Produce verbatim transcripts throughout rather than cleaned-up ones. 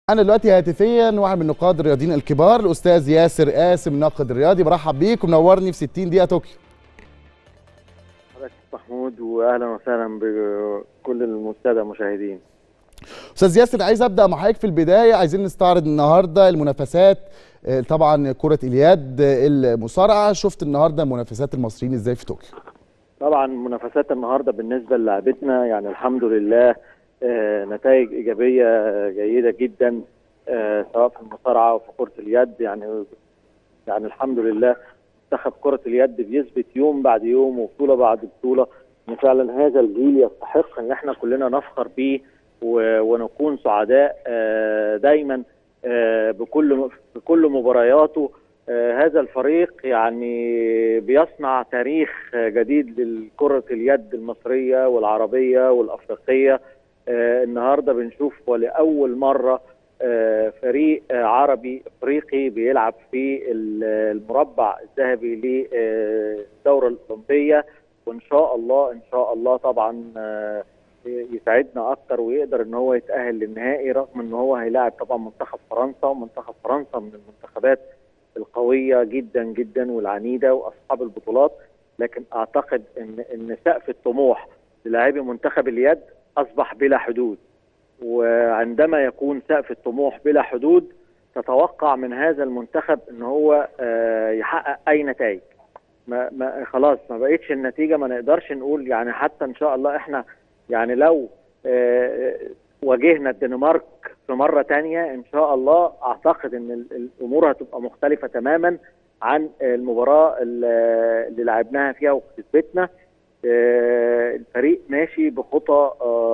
أنا دلوقتي هاتفيا واحد من النقاد الرياضيين الكبار الأستاذ ياسر قاسم، ناقد رياضي. برحب بيك ومنورني في ستين دقيقة طوكيو. حضرتك محمود واهلا وسهلا بكل الساده المشاهدين. أستاذ ياسر، عايز أبدأ مع حضرتك في البداية. عايزين نستعرض النهارده المنافسات، طبعا كرة اليد، المصارعة. شفت النهارده منافسات المصريين ازاي في طوكيو؟ طبعا منافسات النهارده بالنسبه للاعبتنا يعني الحمد لله آه نتائج ايجابيه جيده جدا، آه سواء في المصارعه وفي كره اليد. يعني يعني الحمد لله منتخب كره اليد بيثبت يوم بعد يوم وبطوله بعد بطوله ان فعلا هذا الجيل يستحق ان احنا كلنا نفخر بيه ونكون سعداء آه دايما آه بكل بكل مبارياته. آه هذا الفريق يعني بيصنع تاريخ جديد لكرة اليد المصرية والعربية والأفريقية. آه النهاردة بنشوف ولأول مرة آه فريق آه عربي أفريقي بيلعب في المربع الذهبي للدورة الأولمبية، وإن شاء الله إن شاء الله طبعا آه يساعدنا اكتر ويقدر ان هو يتاهل للنهائي، رغم ان هو هيلاعب طبعا منتخب فرنسا، ومنتخب فرنسا من المنتخبات القويه جدا جدا والعنيده واصحاب البطولات. لكن اعتقد ان ان سقف الطموح للاعبي منتخب اليد اصبح بلا حدود، وعندما يكون سقف الطموح بلا حدود تتوقع من هذا المنتخب ان هو يحقق اي نتائج. ما ما خلاص ما بقتش النتيجه، ما نقدرش نقول يعني حتى ان شاء الله احنا يعني لو آه واجهنا الدنمارك في مرة تانية إن شاء الله أعتقد أن الأمور هتبقى مختلفة تماما عن المباراة اللي لعبناها فيها وكسبتنا. آه الفريق ماشي بخطى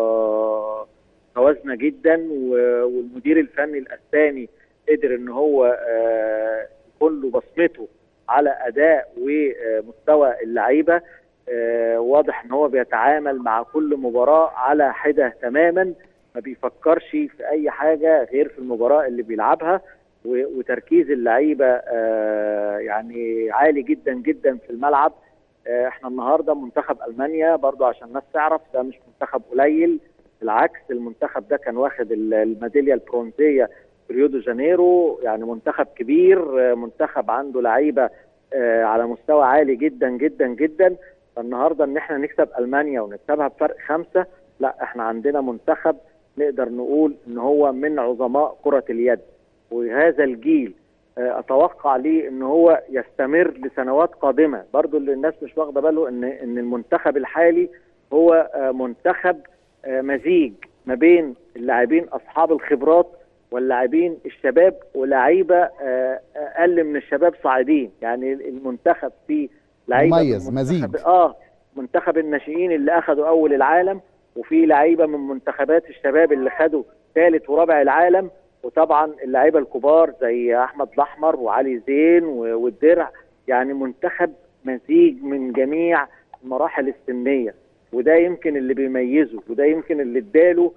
آه توازنة جدا، والمدير الفني الأسباني قدر أن هو آه يكون له بصمته على أداء ومستوى اللعيبة. آه واضح ان هو بيتعامل مع كل مباراة على حدة تماما، ما بيفكرش في اي حاجة غير في المباراة اللي بيلعبها، وتركيز اللعيبة آه يعني عالي جدا جدا في الملعب. آه احنا النهاردة منتخب ألمانيا برضو عشان الناس تعرف ده مش منتخب قليل، بالعكس المنتخب ده كان واخد الميدالية البرونزية في ريو دي جانيرو، يعني منتخب كبير، آه منتخب عنده لعيبة آه على مستوى عالي جدا جدا جدا. فالنهارده ان احنا نكسب المانيا ونكسبها بفرق خمسه، لا احنا عندنا منتخب نقدر نقول ان هو من عظماء كره اليد، وهذا الجيل اتوقع ليه ان هو يستمر لسنوات قادمه. برضو اللي الناس مش واخده باله ان ان المنتخب الحالي هو منتخب مزيج ما بين اللاعبين اصحاب الخبرات واللاعبين الشباب ولاعيبه اقل من الشباب صاعدين. يعني المنتخب فيه لعيبه مميز مزيج اه منتخب الناشئين اللي اخذوا اول العالم، وفي لعيبه من منتخبات الشباب اللي خدوا ثالث ورابع العالم، وطبعا اللعيبه الكبار زي احمد الاحمر وعلي زين والدرع. يعني منتخب مزيج من جميع المراحل السنيه، وده يمكن اللي بيميزه، وده يمكن اللي اداله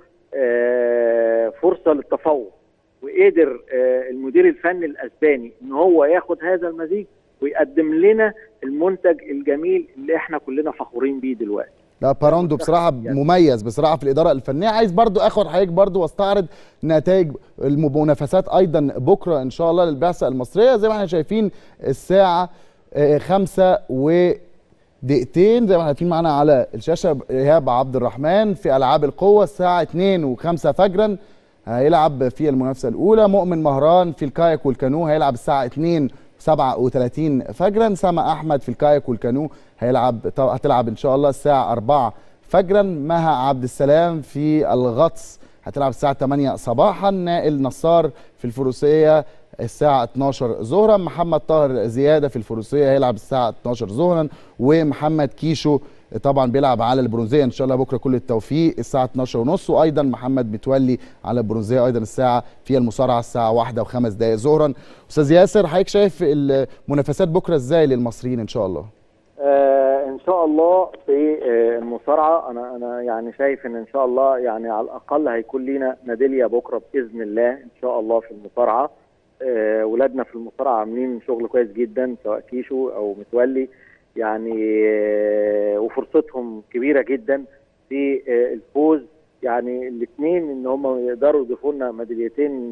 آه فرصه للتفوق. وقدر آه المدير الفني الاسباني ان هو ياخد هذا المزيج ويقدم لنا المنتج الجميل اللي احنا كلنا فخورين بيه دلوقتي. لا باروندو بصراحه مميز بصراحه في الاداره الفنيه. عايز برضو اخد حضرتك برضو واستعرض نتائج المنافسات ايضا بكره ان شاء الله للبعثه المصريه. زي ما احنا شايفين الساعه خمسة ودقيقتين زي ما احنا شايفين معانا على الشاشه ايهاب عبد الرحمن في العاب القوه الساعه اتنين وخمسة فجرا هيلعب في المنافسه الاولى. مؤمن مهران في الكاياك والكانو هيلعب الساعه اتنين سبعة وتلاتين فجرا. سما احمد في الكاياك والكانو هيلعب هتلعب ان شاء الله الساعه أربعة فجرا. مها عبد السلام في الغطس هتلعب الساعه تمانية صباحا. نائل نصار في الفروسيه الساعه اتناشر ظهرا. محمد طاهر زياده في الفروسيه هيلعب الساعه اتناشر ظهرا. ومحمد كيشو طبعا بيلعب على البرونزيه ان شاء الله بكره كل التوفيق الساعه اتناشر ونص. وايضا محمد متولي على البرونزيه ايضا الساعه في المصارعه الساعه واحدة وخمس دقائق ظهرا. استاذ ياسر، حضرتك شايف المنافسات بكره ازاي للمصريين ان شاء الله؟ آه ان شاء الله في آه المصارعه انا انا يعني شايف ان ان شاء الله يعني على الاقل هيكون لينا ميداليه بكره باذن الله ان شاء الله في المصارعه. آه ولادنا في المصارعه عاملين شغل كويس جدا سواء كيشو او متولي، يعني آه وفرصتهم كبيره جدا في آه الفوز يعني الاثنين ان هم يقدروا يضيفوا لنا ميداليتين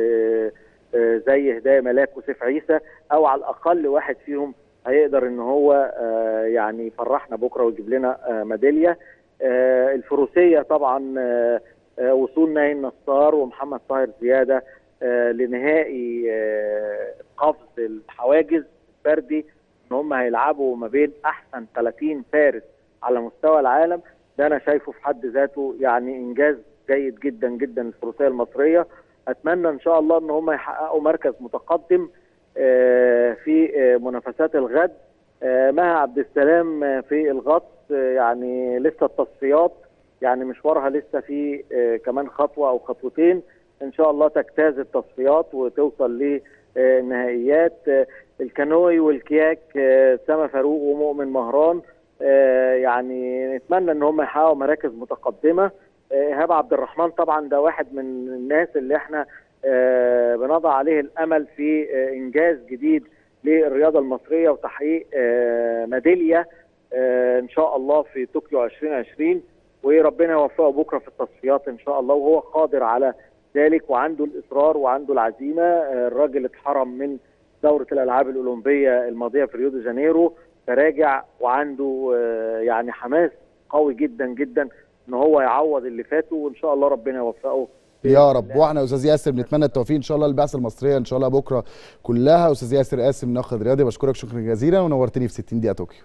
زي هدايا ملاك وسيف عيسى، او على الاقل واحد فيهم هيقدر ان هو يعني يفرحنا بكره ويجيب لنا ميداليه. الفروسيه طبعا وصول ناهي النصار ومحمد طاهر زياده لنهائي قفز الحواجز الفردي، ان هم هيلعبوا ما بين احسن ثلاثين فارس على مستوى العالم. ده انا شايفه في حد ذاته يعني انجاز جيد جدا جدا للفروسيه المصريه. اتمنى ان شاء الله ان هم يحققوا مركز متقدم في منافسات الغد. مها عبد السلام في الغطس يعني لسه التصفيات، يعني مشوارها لسه في كمان خطوه او خطوتين، ان شاء الله تجتاز التصفيات وتوصل للنهائيات. الكانوي والكياك سما فاروق ومؤمن مهران يعني نتمنى ان هم يحققوا مراكز متقدمه. ايهاب عبد الرحمن طبعا ده واحد من الناس اللي احنا بنضع عليه الامل في انجاز جديد للرياضه المصريه وتحقيق ميداليه ان شاء الله في طوكيو ألفين وعشرين، وربنا يوفقه بكره في التصفيات ان شاء الله، وهو قادر على ذلك وعنده الاصرار وعنده العزيمه. الراجل اتحرم من دوره الالعاب الاولمبيه الماضيه في ريو دي جانيرو، فراجع وعنده يعني حماس قوي جدا جدا ان هو يعوض اللي فاته، وان شاء الله ربنا يوفقه يا رب. واحنا يا استاذ ياسر بنتمنى التوفيق ان شاء الله للبعثه المصريه ان شاء الله بكره كلها. استاذ ياسر قاسم ناقد رياضي، بشكرك شكرا جزيلا ونورتني في ستين دقيقه طوكيو.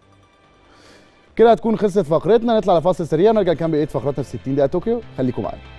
كده هتكون خلصت فقرتنا، نطلع لفاصل سريع ونرجع نكمل بقيه فقراتنا في ستين دقيقه طوكيو، خليكم معانا.